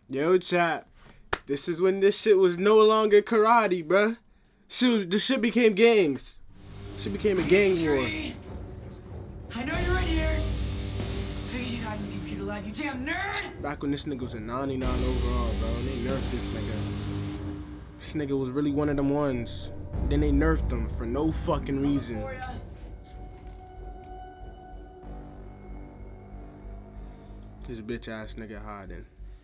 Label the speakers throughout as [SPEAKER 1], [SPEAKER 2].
[SPEAKER 1] Yo, chat. This is when this shit was no longer karate, bruh. The shit became gangs. Shit became a gang war.
[SPEAKER 2] I know you're right here. Figured you'd hide in the computer lab, you damn nerd!
[SPEAKER 1] Back when this nigga was a 99 overall, bro. They nerfed this nigga. This nigga was really one of them ones. Then they nerfed him for no fucking reason. This bitch ass nigga hiding.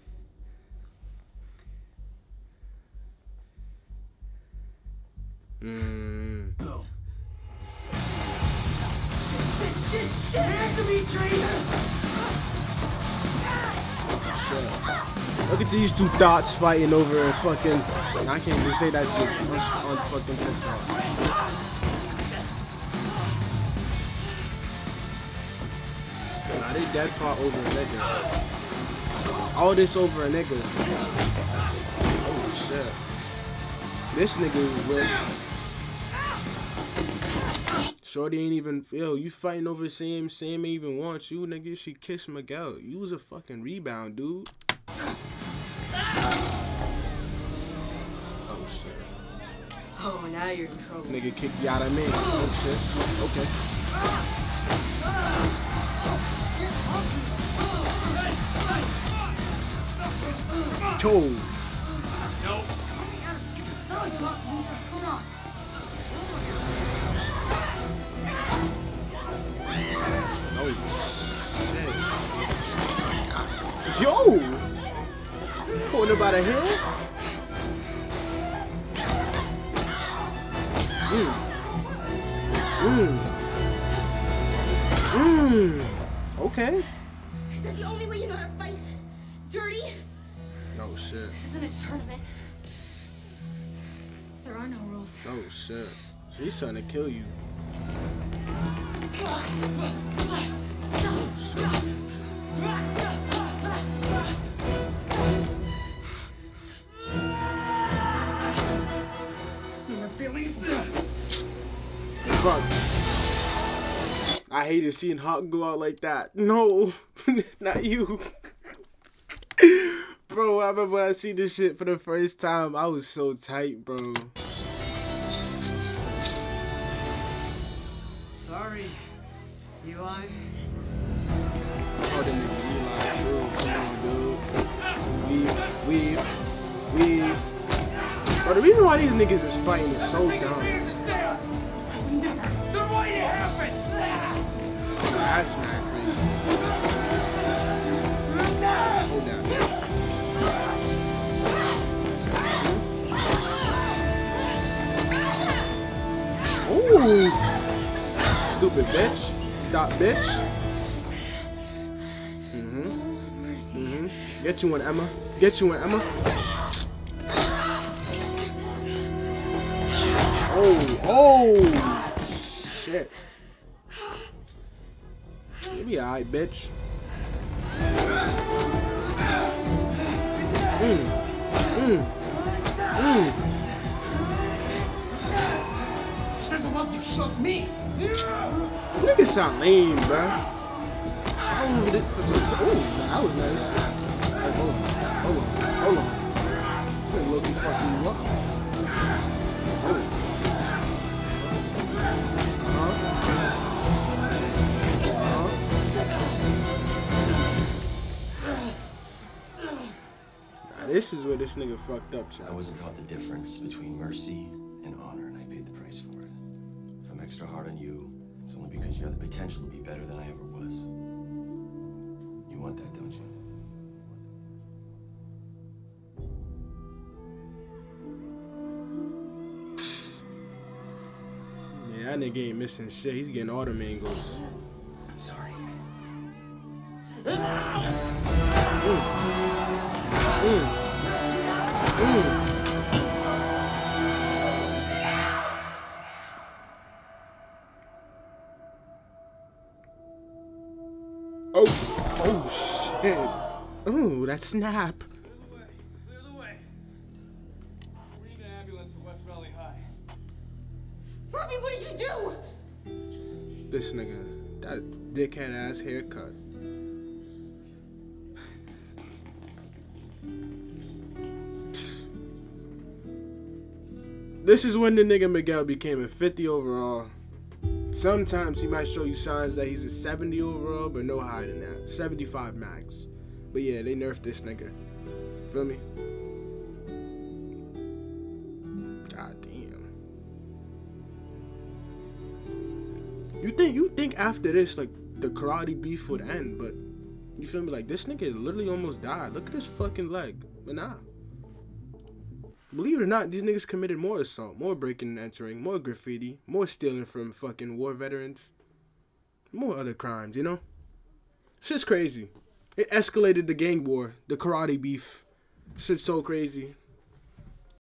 [SPEAKER 2] Go. Shit! Have to be trained.
[SPEAKER 1] Shit. Look at these two Thots fighting over a fucking. I can't even say that shit on fucking TikTok. Nah, they dead fought over a nigga. All this over a nigga. Oh shit. This nigga was whipped. Shorty ain't even, yo, you fighting over Sam ain't even want you, nigga. She kissed Miguel. You was a fucking rebound, dude. Oh shit.
[SPEAKER 2] Oh, now you're in trouble.
[SPEAKER 1] Nigga kicked you out of me. Oh shit. Okay. Yo.
[SPEAKER 2] Come on.
[SPEAKER 1] Yo! Pulling her by the hair? Okay.
[SPEAKER 3] Is that the only way you know how to fight? Dirty?
[SPEAKER 1] Oh shit.
[SPEAKER 3] This isn't a tournament. There are no rules.
[SPEAKER 1] Oh shit. She's trying to kill you. Oh shit.
[SPEAKER 2] No more feelings.
[SPEAKER 1] Fuck. I hated seeing Hawk go out like that. No, not you. Bro, I remember when I seen this shit for the first time, I was so tight, bro.
[SPEAKER 2] Sorry, Eli.
[SPEAKER 1] Oh, the nigga Eli too. Come on, dude. Weave. Bro, the reason why these niggas is fighting is so dumb.
[SPEAKER 2] Then why did it happen?
[SPEAKER 1] That's not crazy. Hold down. Ooh. Stupid bitch. Dot bitch. Get you one, Emma. Get you one, Emma. Oh. Shit. You be alright, bitch.
[SPEAKER 2] She doesn't love you, she loves me.
[SPEAKER 1] Niggas sound lame, bruh. I moved it for some. Oh, that was nice. Hold on. This nigga low-key fucking you up. Oh. Now this is where this nigga fucked up, child.
[SPEAKER 4] I wasn't taught the difference between mercy and honor, and I paid the price for it. If I'm extra hard on you, it's only because you have the potential to be better than I ever was. You want that, don't you?
[SPEAKER 1] Yeah, that nigga ain't missing shit. He's getting all the mangles.
[SPEAKER 4] I'm sorry.
[SPEAKER 1] Oh shit. Ooh, that snap.
[SPEAKER 5] Clear the way. We need an ambulance to West Valley High.
[SPEAKER 3] Robbie, what did you do?
[SPEAKER 1] This nigga, that dickhead ass haircut. This is when the nigga Miguel became a 50 overall. Sometimes he might show you signs that he's a 70 overall, but no higher than that. 75 max. But yeah, they nerfed this nigga. Feel me? God damn. You think after this, like, the karate beef would end, but you feel me? Like, this nigga literally almost died. Look at his fucking leg. But nah. Believe it or not, these niggas committed more assault, more breaking and entering, more graffiti, more stealing from fucking war veterans, more other crimes, you know? Shit's crazy. It escalated the gang war, the karate beef. Shit's so crazy.